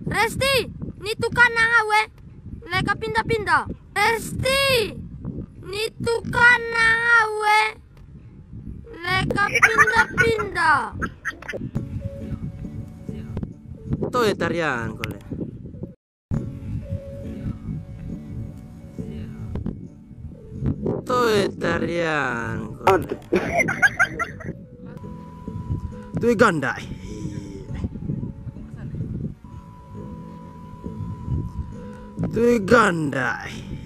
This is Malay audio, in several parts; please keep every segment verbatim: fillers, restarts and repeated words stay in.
Resti, ni tukang nangawe. Leka pindah-pindah. Resti, ni tukang nangawe. Leka pindah-pindah. Tuh ya tarian kole. Tuh ya tarian kole. Tuh ganda. Tuh ganda.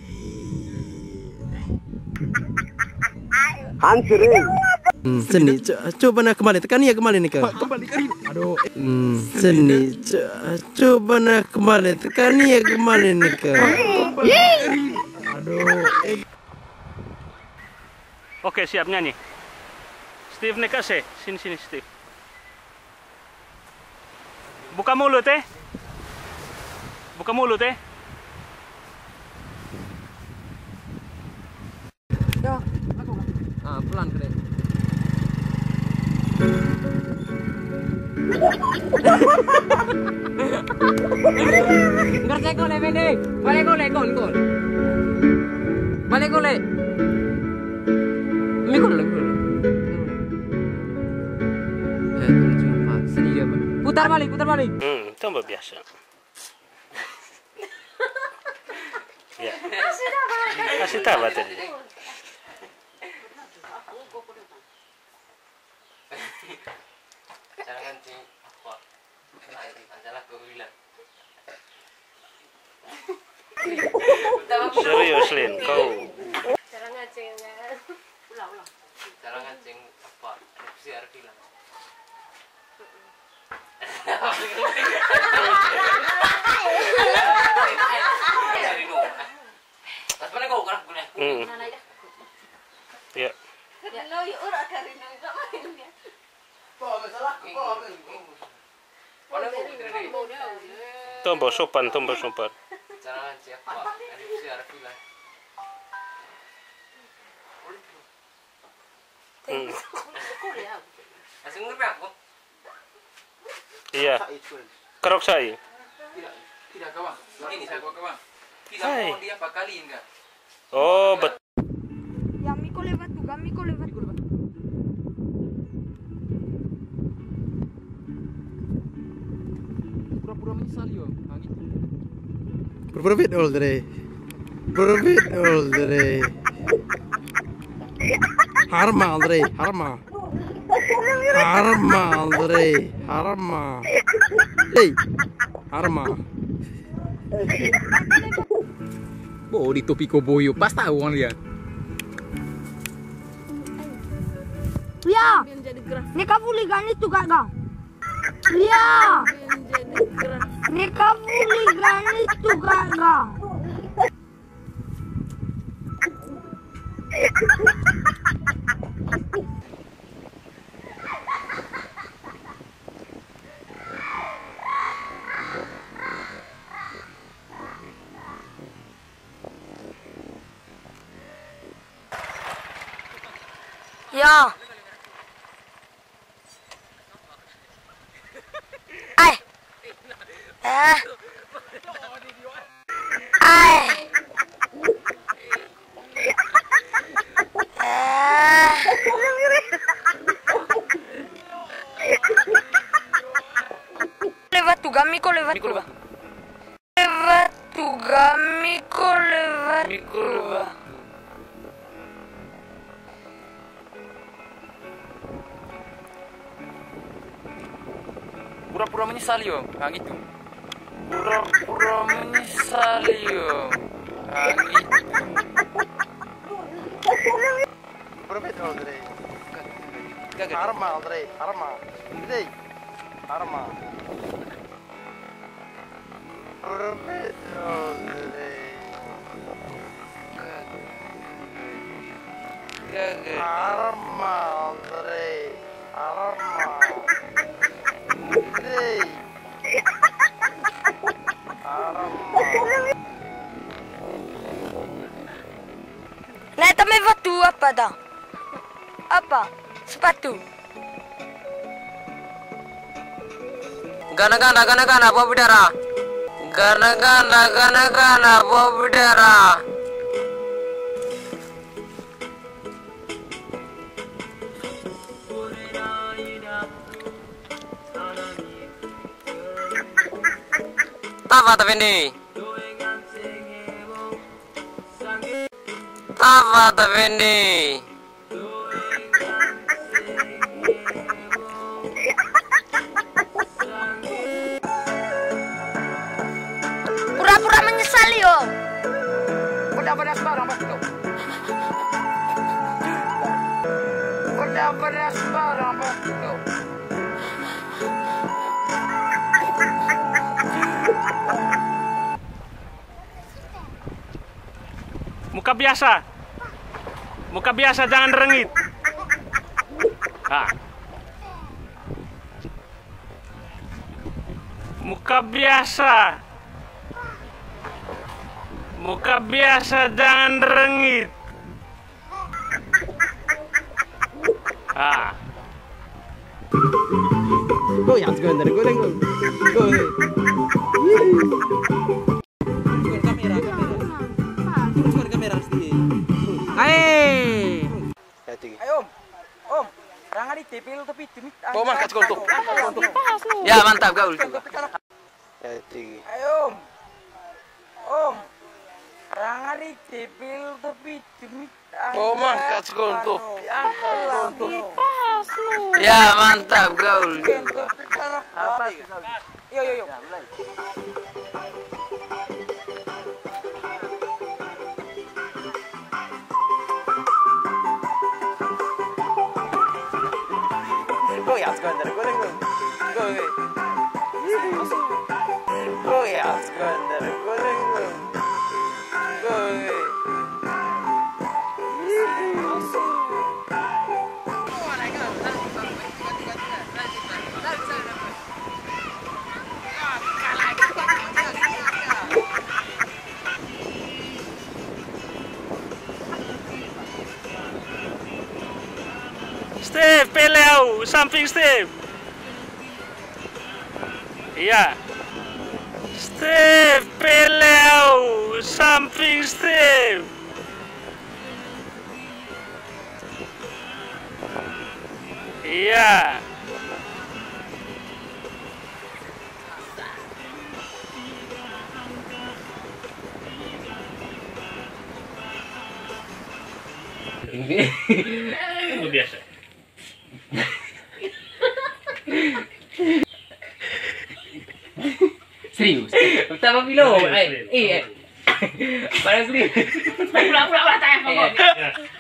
Hancur. Hmm, seni, coba nak kembali. Tekan ya kembali nih kau. Kembali ke ini. Aduh. Hmm, seni, coba nak kembali. Tekan ya kembali nih kau. Aduh. Oke, siap nyanyi. Steve nih kasih. Sini sini Steve. Buka mulut eh. Buka mulut eh. Ya, ah pelan keren. Ngerti kole pede. Balik kole kol kol. Balik kole. Mikul mikul. Ya, cuma sini dia. Putar balik, putar balik. Hmm, tambah biasa. Ya. Kasih tahu tadi. Cara ngancing apa? Anjala aku bilang. Serius Lin, kau. Cara ngancingnya. Ulah ulah. Cara ngancing apa? Si Ar bilang. Hmm. Ya. Tombol sopan, tombol sopan. Cara siapa? Si Ar bilang. Hmm. Masih ngerti aku? Iya. Kerok saya. Tidak, tidak kawan. Ini saya kawan. Tidak Hai. mau dia pakalin enggak? Oh, betul. Ya Miko lewat juga, Miko lewat. Pura-pura menyesal yo. Ah gitu. Pura-pura fit all day. Pura-pura fit all day. Harma Andre, harma. Harma Andre, harma. Hey, harma. Oh, di topi koboyo pas tahu kan dia. Ya, ni kabuligan itu kakak. Ya, ni kabuligan itu kakak. Ya. Ai. Eh. Ai. Eh. Lewat juga, Miko lewat juga. Lewat juga, Miko lewat juga. Pura-pura menyesal yo. Ah gitu. Pura-pura menyesal yo. Ah gitu. Pura fit all day. Gagal. Harma Andre, harma. Hey, harma. Pura fit all day. Gagal. Harma Andre, harma. Hey. Nah, tapi batu apa dah? Apa? Sepatu. Gana gana gana gana apa bidara? Kana kana kana kana bobdera. Tava tá vendo aí? Tava tá vendo aí? Pura-pura menyesali yo. Benar-benar sembarang pasti kau. Benar-benar sembarang pasti kau. Muka biasa. Muka biasa, jangan rengit. Ah. Muka biasa. Muka biasa, jangan rengit. Ah. Goyang sebentar, goreng dulu. Goreng. Kamera, kamera. Turun kamera sedikit. Hai. Ayo om, om, jangan di T V lu tapi demi. Bawa mangkat sekontok. Ya mantap gaul. Ayo om, om, jangan di T V lu tapi demi. Bawa mangkat sekontok. Ya mantap gaul. Apa? Yo yo yo. Goyang sebentar, goreng dulu. Goreng. Goyang sebentar, goreng dulu. Goreng. Steve, peleu, samping Steve. Iya. Steve, peleu, samping Steve. Iya. Itu biasa. Serius? Pertama film? Iya. Parang serius. Pula-pula tayang kau.